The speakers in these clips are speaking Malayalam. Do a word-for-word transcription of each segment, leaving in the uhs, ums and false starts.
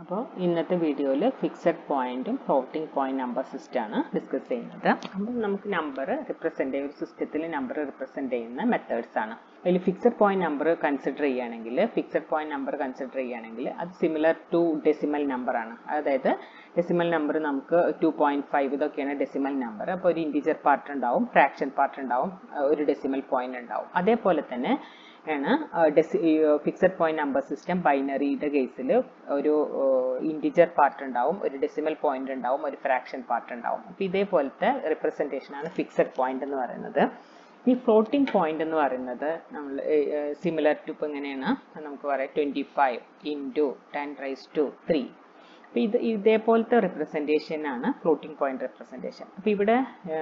അപ്പോൾ ഇന്നത്തെ വീഡിയോയിൽ ഫിക്സഡ് പോയിന്റും ഫ്ലോട്ടിംഗ് പോയിന്റ് നമ്പർ സിസ്റ്റമാണ് ഡിസ്കസ് ചെയ്യുന്നത്. അപ്പോൾ നമുക്ക് നമ്പർ റിപ്രസെൻ്റ് ചെയ്യുന്ന ഒരു സിസ്റ്റത്തിൽ നമ്പർ റിപ്രസെൻ്റ് ചെയ്യുന്ന മെത്തേഡ്സ് ആണ്. അതിൽ ഫിക്സഡ് പോയിന്റ് നമ്പർ കൺസിഡർ ചെയ്യുകയാണെങ്കിൽ ഫിക്സഡ് പോയിന്റ് നമ്പർ കൺസിഡർ ചെയ്യുകയാണെങ്കിൽ അത് സിമിലർ ടു ഡെസിമൽ നമ്പർ ആണ്. അതായത് ഡെസിമൽ നമ്പർ നമുക്ക് ടു പോയിന്റ് ഫൈവ് ഇതൊക്കെയാണ് ഡെസിമൽ നമ്പർ. അപ്പോൾ ഒരു ഇൻറ്റിജർ പാർട്ട് ഉണ്ടാവും, ഫ്രാക്ഷൻ പാർട്ട് ഉണ്ടാവും, ഒരു ഡെസിമൽ പോയിന്റ് ഉണ്ടാവും. അതേപോലെ തന്നെ ആണ് ഡെസി ഫിക്സഡ് പോയിന്റ് നമ്പർ സിസ്റ്റം ബൈനറിയുടെ കേസിൽ ഒരു ഇൻറ്റിജർ പാർട്ട് ഉണ്ടാവും, ഒരു ഡെസിമൽ പോയിന്റ് ഉണ്ടാവും, ഒരു ഫ്രാക്ഷൻ പാർട്ട് ഉണ്ടാവും. അപ്പോൾ ഇതേപോലത്തെ റിപ്രസെൻറ്റേഷൻ ആണ് ഫിക്സഡ് പോയിന്റ് എന്ന് പറയുന്നത്. ഈ ഫ്ലോട്ടിംഗ് പോയിന്റ് എന്ന് പറയുന്നത് നമ്മൾ സിമിലർ ടു ഇപ്പോൾ എങ്ങനെയാണ് നമുക്ക് പറയാം twenty five into ten raise to three. അപ്പോൾ ഇത് ഇതേപോലത്തെ റിപ്രസെൻറ്റേഷൻ ആണ് ഫ്ലോട്ടിംഗ് പോയിന്റ് റിപ്രസെൻറ്റേഷൻ. അപ്പോൾ ഇവിടെ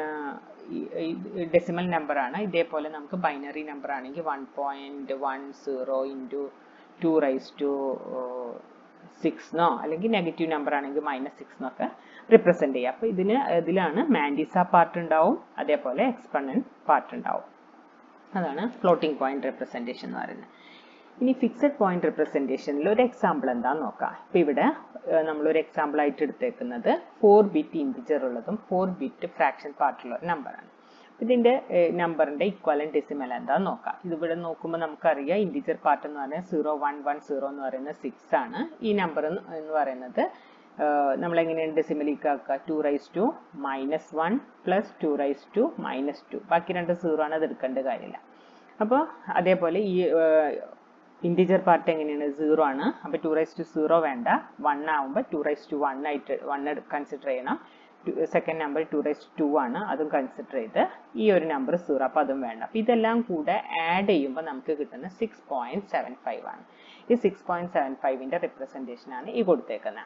ഡെസിമൽ നമ്പർ ആണ്. ഇതേപോലെ നമുക്ക് ബൈനറി നമ്പർ ആണെങ്കിൽ one point one zero into two raise to സിക്സ്ന്നോ അല്ലെങ്കിൽ നെഗറ്റീവ് നമ്പർ ആണെങ്കിൽ മൈനസ് സിക്സ്ന്നൊക്കെ റിപ്രസെൻ്റ് ചെയ്യുക. അപ്പോൾ ഇതിന് ഇതിലാണ് മാൻഡിസ പാർട്ട് ഉണ്ടാവും, അതേപോലെ എക്സ്പൊണന്റ് പാർട്ട് ഉണ്ടാവും. അതാണ് ഫ്ലോട്ടിംഗ് പോയിന്റ് റിപ്രസെൻറ്റേഷൻ എന്ന് പറയുന്നത്. ഇനി ഫിക്സഡ് പോയിന്റ് റിപ്രസെൻറ്റേഷനിൽ ഒരു എക്സാമ്പിൾ എന്താണെന്ന് നോക്കാം. ഇപ്പോൾ ഇവിടെ നമ്മളൊരു എക്സാമ്പിൾ ആയിട്ട് എടുത്തേക്കുന്നത് ഫോർ ബിറ്റ് ഇൻറ്റിജർ ഉള്ളതും ഫോർ ബിറ്റ് ഫ്രാക്ഷൻ പാർട്ടുള്ള ഒരു നമ്പറാണ്. ഇതിൻ്റെ നമ്പറിൻ്റെ ഇക്വലന്റ് ഡെസിമൽ എന്താണെന്ന് നോക്കാം. ഇതിവിടെ നോക്കുമ്പോൾ നമുക്കറിയാം ഇൻറ്റിജർ പാർട്ട് എന്ന് പറയുന്നത് സീറോ വൺ വൺ സീറോ എന്ന് പറയുന്നത് സിക്സ് ആണ്. ഈ നമ്പർ എന്ന് പറയുന്നത് നമ്മളെങ്ങനെയാണ് ഡെസിമലിലേക്ക് ആക്കുക? Two raise to minus one plus two raise to minus two. ബാക്കി രണ്ട് സീറോ ആണ്, അത് എടുക്കേണ്ട കാര്യമില്ല. അപ്പോൾ അതേപോലെ ഈ ഇൻറ്റിജർ പാർട്ട് എങ്ങനെയാണ്? സീറോ ആണ്. അപ്പോൾ ടു റൈസ് ടു സീറോ വേണ്ട, വൺ ആവുമ്പോൾ ടു റൈസ് ടു വൺ ആയിട്ട് വൺ കൺസിഡർ ചെയ്യണം. Second number two raise to ആണ്, അതും കൺസിഡർ ചെയ്ത് ഈ ഒരു നമ്പർ സീറോ, അപ്പോൾ അതും വേണ്ട. അപ്പോൾ ഇതെല്ലാം കൂടെ ആഡ് ചെയ്യുമ്പോൾ നമുക്ക് കിട്ടുന്നത് സിക്സ് പോയിന്റ് സെവൻ ഫൈവ് ആണ്. ഈ സിക്സ് പോയിന്റ് സെവൻ ഫൈവിൻ്റെ റിപ്രസെൻറ്റേഷൻ ആണ് ഈ കൊടുത്തേക്കുന്നത്.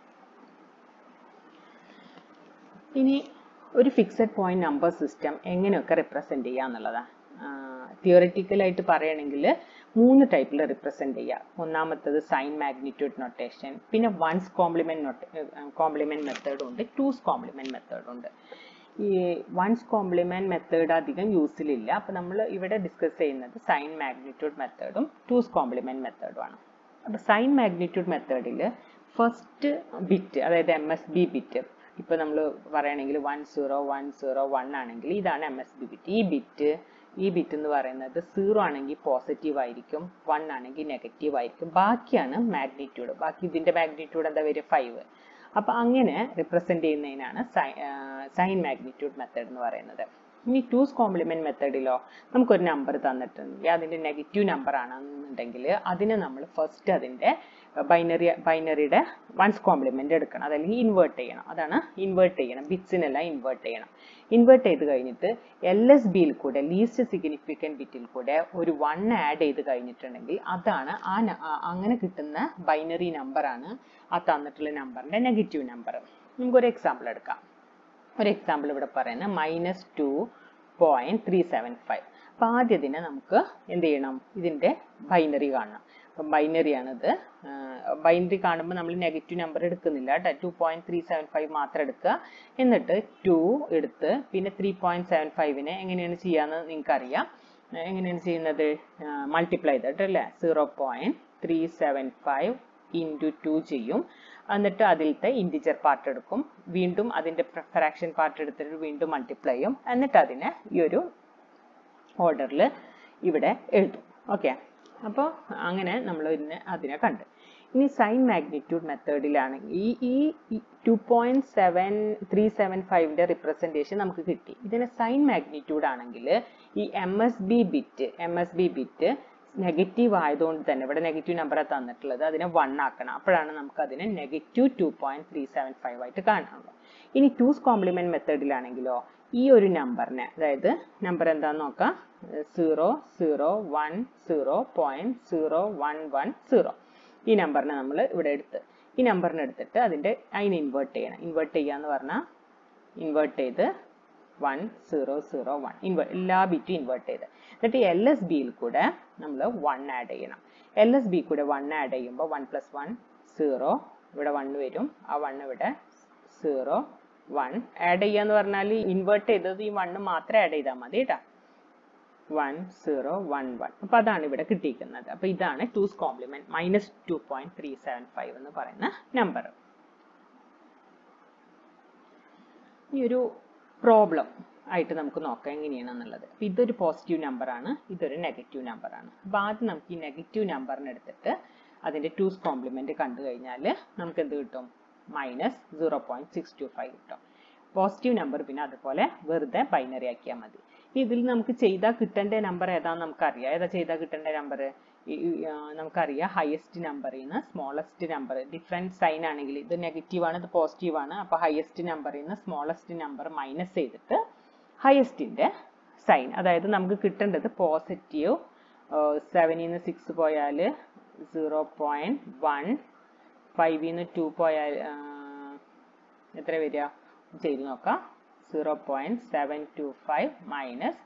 ഇനി ഒരു ഫിക്സഡ് പോയിന്റ് നമ്പർ സിസ്റ്റം എങ്ങനെയൊക്കെ റിപ്രസെൻറ്റ് ചെയ്യുക എന്നുള്ളതാണ്. തിയറിറ്റിക്കലായിട്ട് പറയുകയാണെങ്കിൽ മൂന്ന് ടൈപ്പിൽ റിപ്രസെൻറ്റ് ചെയ്യുക. ഒന്നാമത്തത് സൈൻ മാഗ്നിറ്റ്യൂഡ് നൊട്ടേഷൻ, പിന്നെ വൺസ് കോംപ്ലിമെന്റ് നൊട്ട കോംപ്ലിമെന്റ് മെത്തേഡും ഉണ്ട്, ടൂസ് കോംപ്ലിമെന്റ് മെത്തേഡും ഉണ്ട്. ഈ വൺസ് കോംപ്ലിമെന്റ് മെത്തേഡ് അധികം യൂസിലില്ല. അപ്പോൾ നമ്മൾ ഇവിടെ ഡിസ്കസ് ചെയ്യുന്നത് സൈൻ മാഗ്നിറ്റ്യൂഡ് മെത്തേഡും ടൂസ് കോംപ്ലിമെന്റ് മെത്തേഡും ആണ്. അപ്പോൾ സൈൻ മാഗ്നിറ്റ്യൂഡ് മെത്തേഡിൽ ഫസ്റ്റ് ബിറ്റ്, അതായത് എം എസ് ബി ബിറ്റ്, ഇപ്പോൾ നമ്മൾ പറയുകയാണെങ്കിൽ one zero one zero one ആണെങ്കിൽ ഇതാണ് എം എസ് ബി ബിറ്റ്. ഈ ബിറ്റ് ഈ ബിറ്റ് എന്ന് പറയുന്നത് സീറോ ആണെങ്കിൽ പോസിറ്റീവ് ആയിരിക്കും, വൺ ആണെങ്കിൽ നെഗറ്റീവ് ആയിരിക്കും. ബാക്കിയാണ് മാഗ്നിറ്റ്യൂഡ്. ബാക്കി ഇതിൻ്റെ മാഗ്നിറ്റ്യൂഡ് എന്താ വരിക? ഫൈവ്. അപ്പോൾ അങ്ങനെ റിപ്രസെൻ്റ് ചെയ്യുന്നതിനാണ് സൈൻ മാഗ്നിറ്റ്യൂഡ് മെത്തേഡ് എന്ന് പറയുന്നത്. ഇനി ടൂസ് കോംപ്ലിമെന്റ് മെത്തേഡിലോ നമുക്കൊരു നമ്പർ തന്നിട്ടുണ്ടെങ്കിൽ അതിൻ്റെ നെഗറ്റീവ് നമ്പർ ആണെന്നുണ്ടെങ്കിൽ അതിനെ നമ്മൾ ഫസ്റ്റ് അതിൻ്റെ ബൈനറി ബൈനറിയുടെ വൺസ് കോംപ്ലിമെന്റ് എടുക്കണം, അതല്ലെങ്കിൽ ഇൻവേർട്ട് ചെയ്യണം. അതാണ് ഇൻവേർട്ട് ചെയ്യണം, ബിറ്റ്സിനെല്ലാം ഇൻവേർട്ട് ചെയ്യണം. ഇൻവേർട്ട് ചെയ്ത് കഴിഞ്ഞിട്ട് എൽ എസ് ബിയിൽ കൂടെ ലീസ്റ്റ് സിഗ്നിഫിക്കൻറ്റ് ബിറ്റിൽ കൂടെ ഒരു വൺ ആഡ് ചെയ്ത് കഴിഞ്ഞിട്ടുണ്ടെങ്കിൽ അതാണ് ആ അങ്ങനെ കിട്ടുന്ന ബൈനറി നമ്പറാണ് ആ തന്നിട്ടുള്ള നമ്പറിൻ്റെ നെഗറ്റീവ് നമ്പർ. നമുക്കൊരു എക്സാമ്പിൾ എടുക്കാം. ഒരു എക്സാമ്പിൾ ഇവിടെ പറയുന്നത് minus two point three seven five. അപ്പോൾ ആദ്യത്തിന് നമുക്ക് എന്ത് ചെയ്യണം? ഇതിൻ്റെ ബൈനറി കാണണം. അപ്പം ബൈനറിയാണിത്. ബൈനറി കാണുമ്പോൾ നമ്മൾ നെഗറ്റീവ് നമ്പർ എടുക്കുന്നില്ല കേട്ടോ, two point three seven five മാത്രം എടുക്കുക. എന്നിട്ട് ടു എടുത്ത് പിന്നെ ത്രീ പോയിന്റ് സെവൻ ഫൈവിനെ എങ്ങനെയാണ് ചെയ്യാന്ന് നിങ്ങൾക്കറിയാം. എങ്ങനെയാണ് ചെയ്യുന്നത്? മൾട്ടിപ്ലൈ ചെയ്തിട്ട് അല്ലേ, zero point three seven five into two ചെയ്യും. എന്നിട്ട് അതിലത്തെ ഇൻറ്റിജർ പാർട്ട് എടുക്കും, വീണ്ടും അതിൻ്റെ ഫ്രാക്ഷൻ പാർട്ട് എടുത്തിട്ട് വീണ്ടും മൾട്ടിപ്ലൈ ചെയ്യും. എന്നിട്ട് അതിനെ ഈ ഒരു ഓർഡറിൽ ഇവിടെ എഴുതും. ഓക്കെ, അപ്പോൾ അങ്ങനെ നമ്മൾ ഇതിനെ അതിനെ കണ്ട്. ഇനി സൈൻ മാഗ്നിറ്റ്യൂഡ് മെത്തേഡിലാണെങ്കിൽ ഈ ഈ two point seven three seven ഫൈവിൻ്റെ റിപ്രസെൻറ്റേഷൻ നമുക്ക് കിട്ടി. ഇതിന് സൈൻ മാഗ്നിറ്റ്യൂഡ് ആണെങ്കിൽ ഈ M S B bit M S B bit negative ആയതുകൊണ്ട് തന്നെ ഇവിടെ നെഗറ്റീവ് നമ്പറാണ് തന്നിട്ടുള്ളത്, അതിനെ വൺ ആക്കണം. അപ്പോഴാണ് നമുക്ക് അതിനെ negative two point three seven five ആയിട്ട് കാണാനുള്ളൂ. ഇനി ടൂസ് കോംപ്ലിമെന്റ് മെത്തേഡിലാണെങ്കിലോ ഈ ഒരു നമ്പറിനെ, അതായത് നമ്പർ എന്താണെന്ന് നോക്കാം, zero zero one zero point zero one one zero. ഈ നമ്പറിനെ നമ്മൾ ഇവിടെ എടുത്ത് ഈ നമ്പറിനെ എടുത്തിട്ട് അതിൻ്റെ അതിനെ ഇൻവേർട്ട് ചെയ്യണം. ഇൻവേർട്ട് ചെയ്യാന്ന് പറഞ്ഞാൽ ഇൻവേർട്ട് ചെയ്ത് വൺ സീറോ സീറോ വൺ ഇൻവേ എല്ലാ ബിറ്റും ഇൻവേർട്ട് ചെയ്ത് എന്നിട്ട് എൽ എസ് ബിയിൽ കൂടെ നമ്മൾ വൺ ആഡ് ചെയ്യണം. എൽ എസ് ബി കൂടെ വൺ ആഡ് ചെയ്യുമ്പോൾ വൺ പ്ലസ് വൺ സീറോ, ഇവിടെ വൺ വരും, ആ വൺ ഇവിടെ സീറോ വൺ ആഡ് ചെയ്യാന്ന് പറഞ്ഞാൽ ഇൻവേർട്ട് ചെയ്തത് ഈ വണ്ണ് മാത്രം ആഡ് ചെയ്താൽ മതി കേട്ടോ. One zero one one. അപ്പോൾ അതാണ് ഇവിടെ കിട്ടിയിരിക്കുന്നത്. അപ്പോൾ ഇതാണ് two's complement minus two point three seven five എന്ന് പറയുന്ന നമ്പർ. ഈ ഒരു പ്രോബ്ലം ആയിട്ട് നമുക്ക് നോക്കാം എങ്ങനെയാണെന്നുള്ളത്. അപ്പോൾ ഇതൊരു പോസിറ്റീവ് നമ്പറാണ്, ഇതൊരു നെഗറ്റീവ് നമ്പറാണ്. അപ്പോൾ ആദ്യം നമുക്ക് ഈ നെഗറ്റീവ് നമ്പറിനെ എടുത്തിട്ട് അതിൻ്റെ ടൂസ് കോംപ്ലിമെന്റ് കണ്ടു കഴിഞ്ഞാൽ നമുക്ക് എന്ത് കിട്ടും? Minus zero point six two five കിട്ടും. പോസിറ്റീവ് നമ്പർ പിന്നെ അതുപോലെ വെറുതെ ബൈനറി ആക്കിയാൽ മതി. ഇതിൽ നമുക്ക് ചെയ്താൽ കിട്ടേണ്ട നമ്പർ ഏതാണെന്ന് നമുക്കറിയാം. ഏതാ ചെയ്താൽ കിട്ടേണ്ട നമ്പർ? നമുക്കറിയാം ഹയസ്റ്റ് നമ്പറിൽ നിന്ന് സ്മോളസ്റ്റ് നമ്പർ, ഡിഫറെൻറ്റ് സൈൻ ആണെങ്കിൽ ഇത് നെഗറ്റീവ് ആണ് ഇത് പോസിറ്റീവ് ആണ്. അപ്പോൾ ഹയസ്റ്റ് നമ്പറിൽ നിന്ന് സ്മോളസ്റ്റ് നമ്പർ മൈനസ് ചെയ്തിട്ട് ഹയസ്റ്റിൻ്റെ സൈൻ, അതായത് നമുക്ക് കിട്ടേണ്ടത് പോസിറ്റീവ് സെവനിൽ നിന്ന് സിക്സ് പോയാൽ സീറോ പോയിന്റ് വൺ, ഫൈവിൽ നിന്ന് ടു പോയാൽ എത്ര വരിക ചെയ്ത് നോക്കാം. Zero point seven two five minus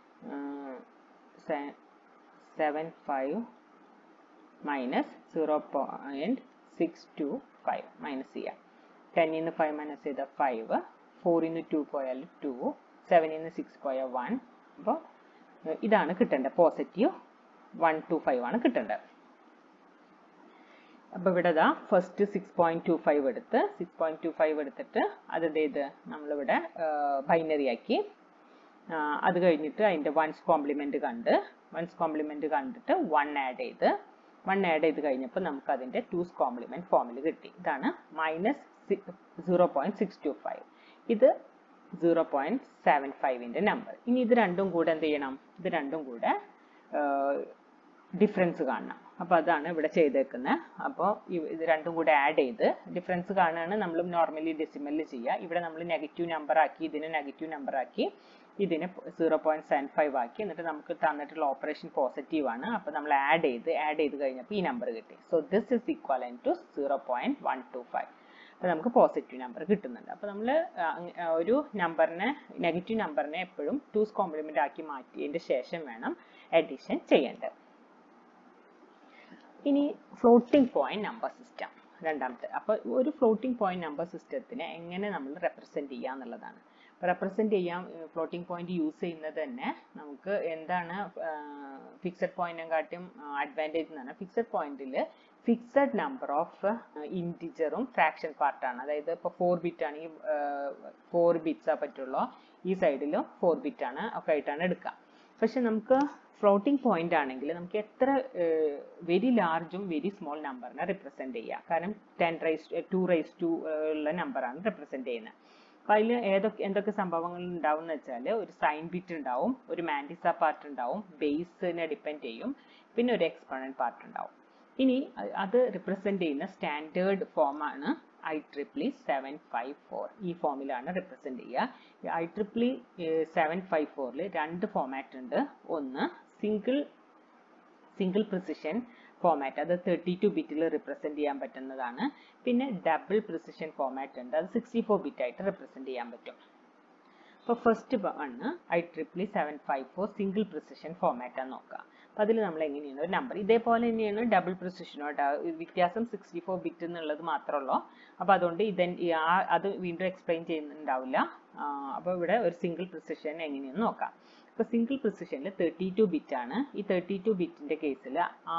seven five minus zero point six two five minus ചെയ്യാം. ടെന്നിൽ നിന്ന് ഫൈവ് മൈനസ് ചെയ്ത ഫൈവ്, ഫോറിൽ നിന്ന് ടു പോയാൽ ടു, സെവനിൽ നിന്ന് സിക്സ് പോയാൽ വൺ. അപ്പോൾ ഇതാണ് കിട്ടേണ്ടത്. പോസിറ്റീവ് വൺ ടു ഫൈവ് ആണ് കിട്ടേണ്ടത്. അപ്പോൾ ഇവിടെ ഇതാ first six point two five എടുത്ത് സിക്സ് പോയിന്റ് ടു ഫൈവ് എടുത്തിട്ട് അത് ഇത് നമ്മളിവിടെ ബൈനറി ആക്കി. അത് കഴിഞ്ഞിട്ട് അതിൻ്റെ വൺസ് കോംപ്ലിമെന്റ് കണ്ട് വൺസ് കോംപ്ലിമെന്റ് കണ്ടിട്ട് വൺ ആഡ് ചെയ്ത് വൺ ആഡ് ചെയ്ത് കഴിഞ്ഞപ്പോൾ നമുക്ക് അതിൻ്റെ ടൂസ് കോംപ്ലിമെന്റ് ഫോമിൽ കിട്ടി. ഇതാണ് minus zero point six two five. ഇത് സീറോ പോയിന്റ് സെവൻ ഫൈവിൻ്റെ നമ്പർ. ഇനി ഇത് രണ്ടും കൂടെ എന്ത് ചെയ്യണം? ഇത് രണ്ടും കൂടെ ഡിഫറൻസ് കാണണം. അപ്പോൾ അതാണ് ഇവിടെ ചെയ്തേക്കുന്നത്. അപ്പോൾ ഇത് രണ്ടും കൂടെ ആഡ് ചെയ്ത് ഡിഫറൻസ് കാണുകയാണ് നമ്മൾ നോർമലി ഡെസിമലിൽ ചെയ്യുക. ഇവിടെ നമ്മൾ നെഗറ്റീവ് നമ്പർ ആക്കി, ഇതിനെ നെഗറ്റീവ് നമ്പർ ആക്കി, ഇതിനെ സീറോ പോയിന്റ് സെവൻ ഫൈവ് ആക്കി. എന്നിട്ട് നമുക്ക് തന്നിട്ടുള്ള ഓപ്പറേഷൻ പോസിറ്റീവ് ആണ്. അപ്പോൾ നമ്മൾ ആഡ് ചെയ്ത് ആഡ് ചെയ്ത് കഴിഞ്ഞപ്പോൾ ഈ നമ്പർ കിട്ടി. So this is equal to zero point one two five. അപ്പോൾ നമുക്ക് പോസിറ്റീവ് നമ്പർ കിട്ടുന്നുണ്ട്. അപ്പോൾ നമ്മൾ ഒരു നമ്പറിനെ നെഗറ്റീവ് നമ്പറിനെ എപ്പോഴും ടൂസ് കോംപ്ലിമെന്റ് ആക്കി മാറ്റിയതിൻ്റെ ശേഷം വേണം അഡീഷൻ ചെയ്യേണ്ടത്. ഇനി ഫ്ലോട്ടിംഗ് പോയിന്റ് നമ്പർ സിസ്റ്റം രണ്ടാമത്തെ. അപ്പോൾ ഒരു ഫ്ലോട്ടിംഗ് പോയിന്റ് നമ്പർ സിസ്റ്റത്തിനെ എങ്ങനെ നമ്മൾ റെപ്രസെന്റ് ചെയ്യുക എന്നുള്ളതാണ്. റെപ്രസെന്റ് ചെയ്യാൻ ഫ്ലോട്ടിംഗ് പോയിന്റ് യൂസ് ചെയ്യുന്നത് തന്നെ നമുക്ക് എന്താണ് ഫിക്സഡ് പോയിന്റിനെ കാട്ടും അഡ്വാൻറ്റേജ് എന്ന് പറഞ്ഞാൽ ഫിക്സഡ് പോയിന്റിൽ ഫിക്സഡ് നമ്പർ ഓഫ് ഇൻറ്റിജറും ഫ്രാക്ഷൻ പാർട്ടാണ്. അതായത് ഇപ്പോൾ ഫോർ ബിറ്റ് ആണെങ്കിൽ ഫോർ ബിറ്റ്സാ പറ്റുള്ളൂ, ഈ സൈഡിലും ഫോർ ബിറ്റ് ആണ് ഒക്കെ ആയിട്ടാണ് എടുക്കുക. പക്ഷെ നമുക്ക് ഫ്ലോട്ടിംഗ് പോയിന്റ് ആണെങ്കിൽ നമുക്ക് എത്ര വെരി ലാർജും വെരി സ്മോൾ നമ്പറിനെ റിപ്രസെന്റ് ചെയ്യാം. കാരണം ten raise to raise to ഉള്ള നമ്പറാണ് റിപ്രസെന്റ് ചെയ്യുന്നത്. അപ്പോൾ അതിൽ ഏതൊക്കെ എന്തൊക്കെ സംഭവങ്ങൾ ഉണ്ടാവും എന്ന് വെച്ചാൽ ഒരു സൈൻ ബിറ്റ് ഉണ്ടാവും, ഒരു മാൻഡിസ പാർട്ട് ഉണ്ടാവും, ബേസിനെ ഡിപ്പെൻഡ് ചെയ്യും, പിന്നെ ഒരു എക്സ്പോണന്റ് പാർട്ട് ഉണ്ടാവും. ഇനി അത് റിപ്രസെന്റ് ചെയ്യുന്ന സ്റ്റാൻഡേർഡ് ഫോമാണ് I triple seven five four. ഈ ഫോമിലാണ് റിപ്രസെന്റ് ചെയ്യുക. ഐ ട്രിപ്പിൾ സെവൻ ഫൈവ് ഫോറിൽ രണ്ട് ഫോമാറ്റ് ഉണ്ട്. ഒന്ന് സിംഗിൾ സിംഗിൾ പ്രിസിഷൻ ഫോമാറ്റ്, അത് തേർട്ടി ടു ബിറ്റിൽ റിപ്രസെന്റ് ചെയ്യാൻ പറ്റുന്നതാണ്. പിന്നെ ഡബിൾ പ്രിസിഷൻ ഫോമാറ്റ് ഉണ്ട്, അത് സിക്സ്റ്റി ഫോർ ബിറ്റ് ആയിട്ട് റിപ്രസെന്റ് ചെയ്യാൻ പറ്റും. അപ്പോൾ first one I triple seven five four single precision format ആണ് നോക്കുക. അപ്പോൾ അതിൽ നമ്മൾ എങ്ങനെയാണ് ഒരു നമ്പർ ഇതേപോലെ തന്നെയാണ് ഡബിൾ പ്രിസിഷനോട്ട്, വ്യത്യാസം സിക്സ്റ്റി ഫോർ ബിറ്റ് എന്നുള്ളത് മാത്രമല്ലോ. അപ്പോൾ അതുകൊണ്ട് ഇതെ അത് വീണ്ടും എക്സ്പ്ലെയിൻ ചെയ്യുന്നുണ്ടാവില്ല. അപ്പോൾ ഇവിടെ ഒരു സിംഗിൾ പ്രിസിഷൻ എങ്ങനെയെന്ന് നോക്കാം. ഇപ്പോൾ സിംഗിൾ പ്രിസിഷനിൽ തേർട്ടി ടു ബിറ്റ് ആണ്. ഈ തേർട്ടി ടു ബിറ്റിൻ്റെ കേസിൽ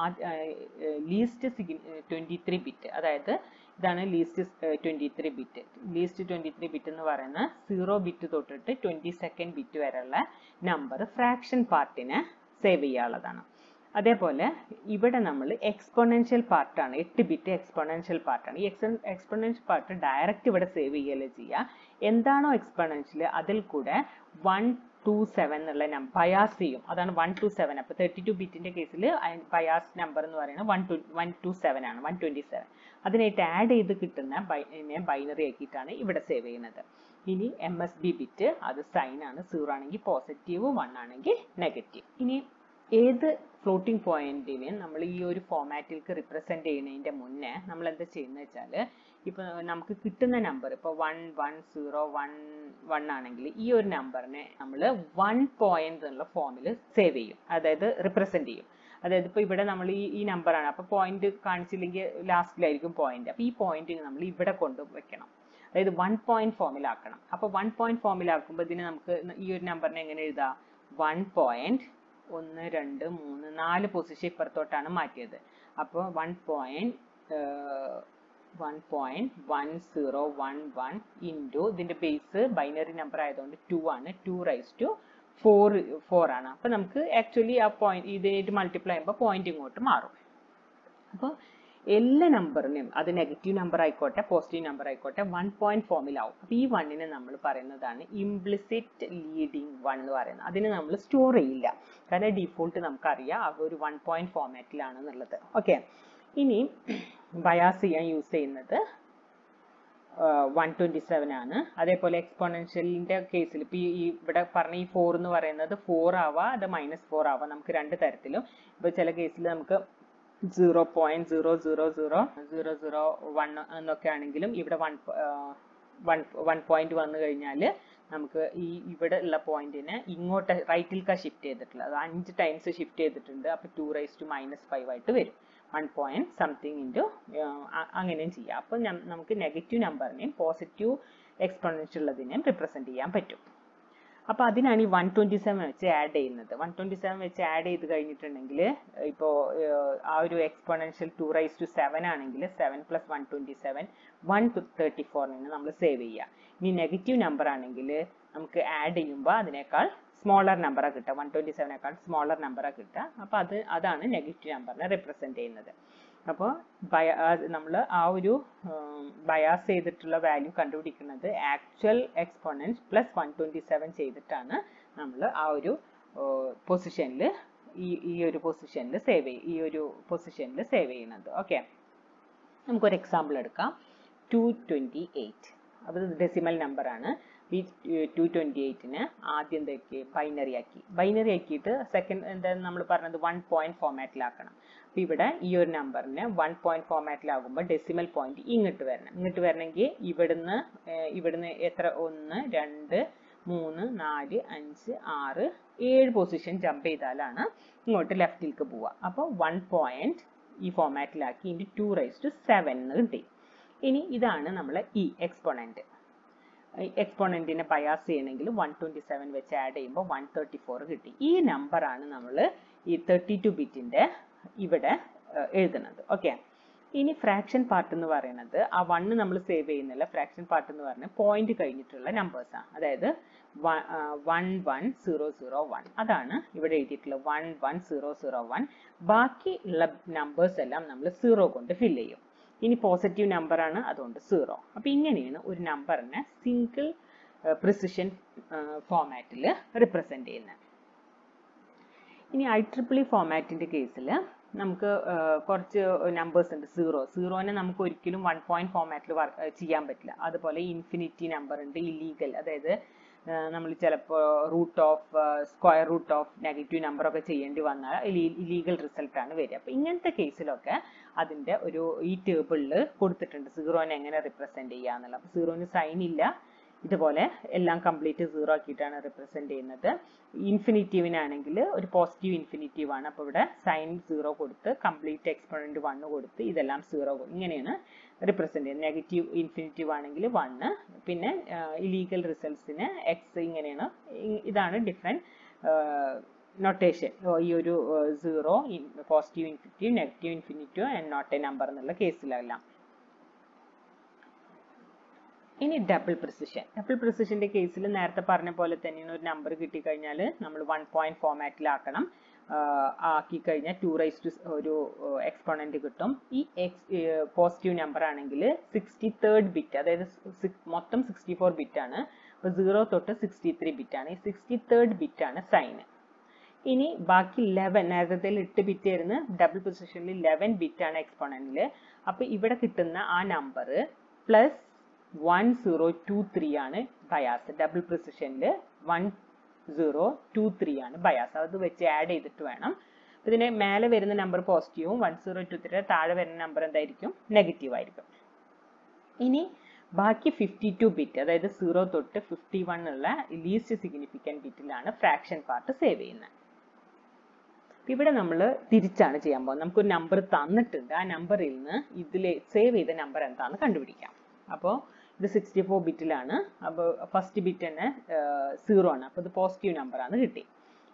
ലീസ്റ്റ് ട്വൻറ്റി ത്രീ ബിറ്റ്, അതായത് ഇതാണ് least twenty three bit. Least twenty three bit എന്ന് പറയുന്ന സീറോ ബിറ്റ് തൊട്ടിട്ട് ട്വൻറ്റി സെക്കൻഡ് ബിറ്റ് വരെയുള്ള നമ്പർ ഫ്രാക്ഷൻ പാർട്ടിനെ സേവ് ചെയ്യാനുള്ളതാണ്. അതേപോലെ ഇവിടെ നമ്മൾ എക്സ്പോണൻഷ്യൽ പാർട്ടാണ്, എട്ട് ബിറ്റ് എക്സ്പോണൻഷ്യൽ പാർട്ടാണ്. ഈ എക്സ് എക്സ്പോണൻഷ്യൽ പാർട്ട് ഡയറക്റ്റ് ഇവിടെ സേവ് ചെയ്യല്ലേ ചെയ്യുക. എന്താണോ എക്സ്പോണൻഷ്യൽ അതിൽ കൂടെ വൺ ടു സെവൻ എന്നുള്ള നമ്പർ ബയാസ് ചെയ്യും, അതാണ് വൺ ടു സെവൻ. അപ്പോൾ തേർട്ടി ടു ബിറ്റിൻ്റെ കേസിൽ ബയാസ് നമ്പർ എന്ന് പറയുന്നത് one two one two seven ആണ്, വൺ ട്വൻറ്റി സെവൻ. അതിനായിട്ട് ആഡ് ചെയ്ത് കിട്ടുന്ന ബൈനെ ബൈനറി ആക്കിയിട്ടാണ് ഇവിടെ സേവ് ചെയ്യുന്നത്. ഇനി എം എസ് ബി ബിറ്റ് അത് സൈൻ ആണ്, സീറോ ആണെങ്കിൽ പോസിറ്റീവ്, വൺ ആണെങ്കിൽ നെഗറ്റീവ്. ഇനി ഏത് ഫ്ലോട്ടിംഗ് പോയിന്റിനെ നമ്മൾ ഈ ഒരു ഫോമാറ്റിലേക്ക് റിപ്രസെന്റ് ചെയ്യുന്നതിൻ്റെ മുന്നേ നമ്മൾ എന്താ ചെയ്യുന്നത് വെച്ചാൽ, ഇപ്പോൾ നമുക്ക് കിട്ടുന്ന നമ്പർ ഇപ്പോൾ one one zero one one ആണെങ്കിൽ ഈ ഒരു നമ്പറിനെ നമ്മൾ വൺ പോയിന്റ് എന്നുള്ള ഫോമിൽ സേവ് ചെയ്യും, അതായത് റിപ്രസെന്റ് ചെയ്യും. അതായത് ഇപ്പോൾ ഇവിടെ നമ്മൾ ഈ ഈ നമ്പറാണ്, അപ്പോൾ പോയിന്റ് കാണിച്ചില്ലെങ്കിൽ ലാസ്റ്റിലായിരിക്കും പോയിന്റ്. അപ്പോൾ ഈ പോയിന്റ് നമ്മൾ ഇവിടെ കൊണ്ട് വെക്കണം, അതായത് വൺ പോയിന്റ് ഫോമിലാക്കണം. അപ്പോൾ വൺ പോയിന്റ് ഫോമിലാക്കുമ്പോൾ ഇതിന് നമുക്ക് ഈ ഒരു നമ്പറിനെ എങ്ങനെ എഴുതാം? വൺ പോയിന്റ് ഒന്ന് രണ്ട് മൂന്ന് നാല് പൊസിഷൻ ഇപ്പുറത്തോട്ടാണ് മാറ്റിയത്. അപ്പോൾ one point one point one zero one one into ഇതിൻ്റെ ബേസ് ബൈനറി നമ്പർ ആയതുകൊണ്ട് ടു ആണ്, two raise to four four ആണ്. അപ്പോൾ നമുക്ക് ആക്ച്വലി ആ പോയിന്റ് ഇതായിട്ട് മൾട്ടിപ്ലൈ ചെയ്യുമ്പോൾ പോയിന്റ് ഇങ്ങോട്ട് മാറും. അപ്പോൾ എല്ലാ നമ്പറിനും അത് നെഗറ്റീവ് നമ്പർ ആയിക്കോട്ടെ പോസിറ്റീവ് നമ്പർ ആയിക്കോട്ടെ വൺ പോയിന്റ് ഫോമിലാവും. അപ്പോൾ ഈ വണ്ണിനെ നമ്മൾ പറയുന്നതാണ് ഇംപ്ലിസിറ്റ് ലീഡിങ് വൺ എന്ന് പറയുന്നത്. അതിന് നമ്മൾ സ്റ്റോർ ചെയ്യില്ല, കാരണം ഡിഫോൾട്ട് നമുക്കറിയാം അത് ഒരു വൺ പോയിന്റ് ഫോമാറ്റിലാണെന്നുള്ളത്. ഓക്കെ, ഇനി ബയാസ് ചെയ്യാൻ യൂസ് ചെയ്യുന്നത് വൺ ട്വൻറ്റി സെവൻ ആണ്. അതേപോലെ എക്സ്പോണൻഷ്യലിൻ്റെ കേസിൽ ഇപ്പോൾ ഈ ഇവിടെ പറഞ്ഞ ഈ ഫോർ എന്ന് പറയുന്നത് ഫോർ ആവാം, അത് മൈനസ് ഫോർ ആവാം, നമുക്ക് രണ്ട് തരത്തിലും. ഇപ്പോൾ ചില കേസിൽ നമുക്ക് zero point zero zero zero zero zero one എന്നൊക്കെ ആണെങ്കിലും ഇവിടെ വൺ വൺ വൺ പോയിന്റ് വന്നു കഴിഞ്ഞാൽ നമുക്ക് ഈ ഇവിടെ ഉള്ള പോയിന്റിനെ ഇങ്ങോട്ട് റൈറ്റിൽക്കാ ഷിഫ്റ്റ് ചെയ്തിട്ടുള്ളത്, അത് അഞ്ച് ടൈംസ് ഷിഫ്റ്റ് ചെയ്തിട്ടുണ്ട്. അപ്പോൾ two raise to minus five ആയിട്ട് വരും. വൺ പോയിന്റ് സംതിങ് ഇൻറ്റു അങ്ങനെയും ചെയ്യാം. അപ്പോൾ നമുക്ക് നെഗറ്റീവ് നമ്പറിനെയും പോസിറ്റീവ് എക്സ്പോണൻഷ്യൽ ഉള്ളതിനെയും റിപ്രസെൻറ്റ് ചെയ്യാൻ പറ്റും. അപ്പോൾ അതിനാണ് ഈ വൺ ട്വൻറ്റി സെവൻ വെച്ച് ആഡ് ചെയ്യുന്നത്. വൺ ട്വൻറ്റി സെവൻ വെച്ച് ആഡ് ചെയ്ത് കഴിഞ്ഞിട്ടുണ്ടെങ്കിൽ ഇപ്പോൾ ആ ഒരു exponential two raise to seven ആണെങ്കിൽ seven plus one twenty seven one thirty ഫോറിന് നമ്മൾ സേവ് ചെയ്യുക. ഇനി നെഗറ്റീവ് നമ്പർ ആണെങ്കിൽ നമുക്ക് ആഡ് ചെയ്യുമ്പോൾ അതിനേക്കാൾ സ്മോളർ നമ്പറാണ് കിട്ടുക, വൺ ട്വൻറ്റി സെവനേക്കാൾ സ്മോളർ നമ്പറാണ് കിട്ടുക. അപ്പോൾ അത് അതാണ് നെഗറ്റീവ് നമ്പറിനെ റിപ്രസെൻറ്റ് ചെയ്യുന്നത്. അപ്പോൾ ബയ നമ്മൾ ആ ഒരു ബയാസ് ചെയ്തിട്ടുള്ള വാല്യൂ കണ്ടുപിടിക്കുന്നത് actual exponents plus one twenty seven ചെയ്തിട്ടാണ് നമ്മൾ ആ ഒരു പൊസിഷനിൽ ഈ ഈ ഒരു പൊസിഷനിൽ സേവ് ചെയ്യും ഈ ഒരു പൊസിഷനിൽ സേവ് ചെയ്യുന്നത്. ഓക്കെ, നമുക്കൊരു എക്സാമ്പിൾ എടുക്കാം. ടു ട്വൻറ്റി എയ്റ്റ് അത് ഡെസിമൽ നമ്പറാണ്. ഈ ടു ട്വൻറ്റി എയ്റ്റിന് ആദ്യം എന്തൊക്കെ ബൈനറി ആക്കി ബൈനറി ആക്കിയിട്ട് സെക്കൻഡ് എന്താ നമ്മൾ പറഞ്ഞത് വൺ പോയിന്റ് ഫോമാറ്റിലാക്കണം. അപ്പോൾ ഇവിടെ ഈ ഒരു നമ്പറിന് വൺ പോയിന്റ് ഫോമാറ്റിലാകുമ്പോൾ ഡെസിമൽ പോയിന്റ് ഇങ്ങോട്ട് വരണം. ഇങ്ങോട്ട് വരണമെങ്കിൽ ഇവിടുന്ന് ഇവിടുന്ന് എത്ര ഒന്ന് രണ്ട് മൂന്ന് നാല് അഞ്ച് ആറ് ഏഴ് പൊസിഷൻ ജമ്പ് ചെയ്താലാണ് ഇങ്ങോട്ട് ലെഫ്റ്റിലേക്ക് പോവുക. അപ്പോൾ വൺ പോയിന്റ് ഈ ഫോമാറ്റിലാക്കി into two raise to seven എന്ന് കിട്ടി. ഇനി ഇതാണ് നമ്മളെ ഈ എക്സ്പോണൻറ്റ്. എക്സ്പോണൻറ്റിനെ ബയാസ് ചെയ്യണമെങ്കിൽ വൺ ട്വൻറ്റി സെവൻ വെച്ച് ആഡ് ചെയ്യുമ്പോൾ വൺ തേർട്ടി ഫോർ കിട്ടി. ഈ നമ്പറാണ് നമ്മൾ ഈ തേർട്ടി ടു ബിറ്റിൻ്റെ ഇവിടെ എഴുതുന്നത്. ഓക്കെ, ഇനി ഫ്രാക്ഷൻ പാർട്ട് എന്ന് പറയുന്നത് ആ വണ്ണ് നമ്മൾ സേവ് ചെയ്യുന്നില്ല. ഫ്രാക്ഷൻ പാർട്ട് എന്ന് പറഞ്ഞാൽ പോയിന്റ് കഴിഞ്ഞിട്ടുള്ള നമ്പേഴ്സാണ്. അതായത് one one zero zero one അതാണ് ഇവിടെ എഴുതിയിട്ടുള്ളത്, one one zero zero one. ബാക്കി ഉള്ള നമ്പേഴ്സ് എല്ലാം നമ്മൾ സീറോ കൊണ്ട് ഫില്ല് ചെയ്യും. ഇനി പോസിറ്റീവ് നമ്പറാണ്, അതുകൊണ്ട് സീറോ. അപ്പോൾ ഇങ്ങനെയാണ് ഒരു നമ്പറിനെ സിംഗിൾ പ്രിസിഷൻ ഫോമാറ്റിൽ റിപ്രസെൻറ്റ് ചെയ്യുന്നത്. ഇനി ഐ ട്രിപ്പിൾ ഇ ഫോമാറ്റിൻ്റെ കേസിൽ നമുക്ക് കുറച്ച് നമ്പേഴ്സ് ഉണ്ട്. സീറോ സീറോനെ നമുക്ക് ഒരിക്കലും വൺ പോയിന്റ് ഫോമാറ്റിൽ ചെയ്യാൻ പറ്റില്ല. അതുപോലെ ഇൻഫിനിറ്റി നമ്പർ ഉണ്ട്, ഇല്ലീഗൽ, അതായത് നമ്മൾ ചിലപ്പോൾ root of square root of negative നമ്പറൊക്കെ ചെയ്യേണ്ടി വന്നാൽ ഇല്ലീഗൽ റിസൾട്ടാണ് വരിക. അപ്പോൾ ഇങ്ങനത്തെ കേസിലൊക്കെ അതിൻ്റെ ഒരു ഈ ടേബിളിൽ കൊടുത്തിട്ടുണ്ട് സീറോനെ എങ്ങനെ റിപ്രസെൻറ്റ് ചെയ്യുക എന്നുള്ളത്. അപ്പോൾ സീറോന് സൈൻ ഇല്ല, ഇതുപോലെ എല്ലാം കംപ്ലീറ്റ് സീറോ ആക്കിയിട്ടാണ് റിപ്രസെൻറ്റ് ചെയ്യുന്നത്. ഇൻഫിനിറ്റീവിനാണെങ്കിൽ ഒരു പോസിറ്റീവ് ഇൻഫിനിറ്റീവ് ആണ്. അപ്പോൾ ഇവിടെ സൈൻ സീറോ കൊടുത്ത് കംപ്ലീറ്റ് എക്സ്പോണൻറ്റ് വണ്ണ് കൊടുത്ത് ഇതെല്ലാം സീറോ, ഇങ്ങനെയാണ് റിപ്രസെൻറ്റ് ചെയ്യുന്നത്. നെഗറ്റീവ് ഇൻഫിനിറ്റീവ് ആണെങ്കിൽ വണ്ണ്, പിന്നെ ഇല്ലീഗൽ റിസൾട്ട്സിന് എക്സ്, ഇങ്ങനെയാണ്. ഇതാണ് ഡിഫറെൻറ്റ് നൊട്ടേഷൻ. ഈ ഒരു zero, positive infinitive, negative infinitive and not a number എന്നുള്ള കേസിലെല്ലാം. ഇനി ഡബിൾ പ്രിസിഷൻ. ഡബിൾ പ്രിസിഷൻ്റെ കേസിൽ നേരത്തെ പറഞ്ഞ പോലെ തന്നെയാണ്, ഒരു നമ്പർ കിട്ടിക്കഴിഞ്ഞാൽ നമ്മൾ വൺ പോയിന്റ് ഫോമാറ്റിലാക്കണം. ആക്കി കഴിഞ്ഞാൽ ടു റൈസ് ടു ഒരു എക്സ്പോണൻറ്റ് കിട്ടും. ഈ എക്സ് പോസിറ്റീവ് നമ്പർ ആണെങ്കിൽ സിക്സ്റ്റി തേർഡ് ബിറ്റ്, അതായത് മൊത്തം സിക്സ്റ്റി ഫോർ ബിറ്റാണ്. അപ്പോൾ സീറോ തൊട്ട് സിക്സ്റ്റി ത്രീ ബിറ്റാണ്. ഈ സിക്സ്റ്റി തേർഡ് ബിറ്റാണ് സൈന്. ഇനി ബാക്കി ലെവൻ, നേരത്തെ എട്ട് ബിറ്റ് ആയിരുന്നു, ഡബിൾ പൊസിഷനിൽ ലെവൻ ബിറ്റാണ് എക്സ്പോണൻറ്റിൽ. അപ്പോൾ ഇവിടെ കിട്ടുന്ന ആ number plus one zero two three ആണ് ബയാസ്. ഡബിൾ പ്രിസിഷനിൽ വൺ സീറോ ടു ത്രീ ആണ് ബയാസ്. അത് വെച്ച് ആഡ് ചെയ്തിട്ട് വേണം. ഇതിന് മേലെ വരുന്ന നമ്പർ പോസിറ്റീവും വൺ സീറോ ടു ത്രീ താഴെ വരുന്ന നമ്പർ എന്തായിരിക്കും, നെഗറ്റീവ് ആയിരിക്കും. ഇനി ബാക്കി ഫിഫ്റ്റി ടു ബിറ്റ്, അതായത് സീറോ തൊട്ട് ഫിഫ്റ്റി വൺ ഉള്ള ലീസ്റ്റ് സിഗ്നിഫിക്കൻറ്റ് ബിറ്റിലാണ് ഫ്രാക്ഷൻ പാർട്ട് സേവ് ചെയ്യുന്നത്. ഇവിടെ നമ്മൾ തിരിച്ചാണ് ചെയ്യാൻ പോകുന്നത്. നമുക്കൊരു നമ്പർ തന്നിട്ടുണ്ട്, ആ നമ്പറിൽ നിന്ന് ഇതിൽ സേവ് ചെയ്ത നമ്പർ എന്താണെന്ന് കണ്ടുപിടിക്കാം. അപ്പോൾ ഇത് സിക്സ്റ്റി ഫോർ ബിറ്റിലാണ്. അപ്പോൾ ഫസ്റ്റ് ബിറ്റ് തന്നെ സീറോ ആണ്, അപ്പോൾ ഇത് പോസിറ്റീവ് നമ്പറാണ് കിട്ടി.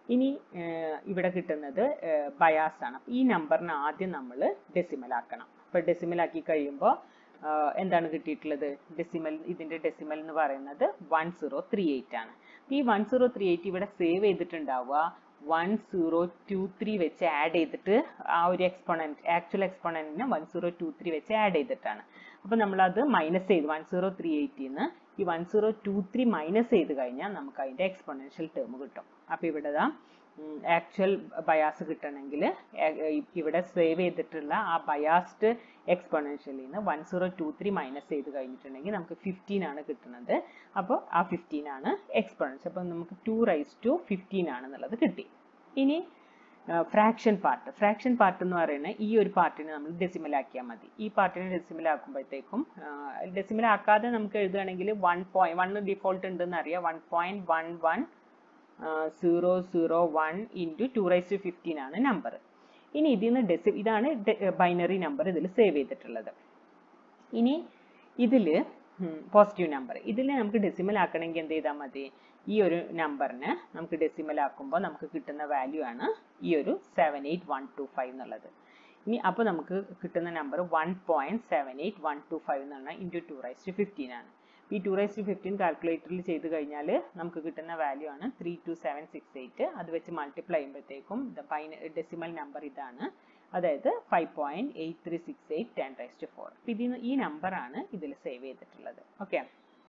ഇനി ഇവിടെ കിട്ടുന്നത് ബയാസ് ആണ്. അപ്പോൾ ഈ നമ്പറിനെ ആദ്യം നമ്മൾ ഡെസിമൽ ആക്കണം. അപ്പോൾ ഡെസിമൽ ആക്കി കഴിയുമ്പോൾ എന്താണ് കിട്ടിയിട്ടുള്ളത്? ഡെസിമൽ, ഇതിൻ്റെ ഡെസിമൽ എന്ന് പറയുന്നത് വൺ സീറോ ത്രീ എയ്റ്റ് ആണ്. ഈ വൺ സീറോ ത്രീ എയ്റ്റ് ഇവിടെ സേവ് ചെയ്തിട്ടുണ്ടാവുക വൺ സീറോ ടു ത്രീ വെച്ച് ആഡ് ചെയ്തിട്ട് ആ ഒരു എക്സ്പോണൻറ്റ്, ആക്ച്വൽ എക്സ്പോണൻറ്റിനെ വൺ സീറോ ടു ത്രീ വെച്ച് ആഡ് ചെയ്തിട്ടാണ്. അപ്പോൾ നമ്മളത് മൈനസ് ചെയ്ത് വൺ സീറോ ത്രീ എയ്റ്റിൽ നിന്ന് ഈ one zero two three minus ചെയ്ത് കഴിഞ്ഞാൽ നമുക്ക് അതിൻ്റെ എക്സ്പോണൻഷ്യൽ ടേം കിട്ടും. അപ്പോൾ ഇവിടെ ആക്ച്വൽ ബയാസ് കിട്ടണമെങ്കിൽ ഇവിടെ സേവ് ചെയ്തിട്ടുള്ള ആ ബയാസ്ഡ് എക്സ്പോണൻഷ്യലിൽ നിന്ന് one zero two three minus ചെയ്ത് കഴിഞ്ഞിട്ടുണ്ടെങ്കിൽ നമുക്ക് ഫിഫ്റ്റീൻ ആണ് കിട്ടുന്നത്. അപ്പോൾ ആ ഫിഫ്റ്റീൻ ആണ് എക്സ്പോണൻഷ്യൽ. അപ്പോൾ നമുക്ക് ടു റൈസ് ടു ഫിഫ്റ്റീൻ ആണെന്നുള്ളത് കിട്ടി. ഇനി ഫ്രാക്ഷൻ പാർട്ട്. ഫ്രാക്ഷൻ പാർട്ട് എന്ന് പറയുന്നത് ഈ ഒരു പാർട്ടിനെ നമ്മൾ ഡെസിമൽ ആക്കിയാൽ മതി. ഈ പാർട്ടിനെ ഡെസിമൽ ആക്കുമ്പോഴത്തേക്കും ഡെസിമൽ ആക്കാതെ നമുക്ക് എഴുതുകയാണെങ്കിൽ വൺ പോയിന്റ് വൺ ഡിഫോൾട്ട് ഉണ്ടെന്ന് അറിയാം. One point one one zero zero one into two raise to fifteen ആണ് നമ്പർ. ഇനി ഇതിൽ നിന്ന് ഡെസി ഇതാണ് ബൈനറി നമ്പർ ഇതിൽ സേവ് ചെയ്തിട്ടുള്ളത്. ഇനി ഇതിൽ പോസിറ്റീവ് നമ്പർ, ഇതിൽ നമുക്ക് ഡെസിമൽ ആക്കണമെങ്കിൽ എന്ത് ചെയ്താൽ മതി? ഈ ഒരു നമ്പറിന് നമുക്ക് ഡെസിമൽ ആക്കുമ്പോൾ നമുക്ക് കിട്ടുന്ന വാല്യൂ ആണ് ഈ ഒരു seven eight one two five എന്നുള്ളത്. ഇനി അപ്പോൾ നമുക്ക് കിട്ടുന്ന number one point seven eight one two five എന്ന് പറഞ്ഞാൽ into two raise to fifteen ആണ്. ഈ ടു റൈസ് ടു ഫിഫ്റ്റീൻ കാൽക്കുലേറ്ററിൽ ചെയ്ത് കഴിഞ്ഞാൽ നമുക്ക് കിട്ടുന്ന വാല്യൂ ആണ് three two seven six eight. അത് വെച്ച് മൾട്ടിപ്ലൈ ചെയ്യുമ്പോഴത്തേക്കും ഡെസിമൽ നമ്പർ ഇതാണ്, അതായത് five point eight three six eight ten raise to four. ഇതിൽ ഈ നമ്പറാണ് ഇതിൽ സേവ് ചെയ്തിട്ടുള്ളത്. ഓക്കെ.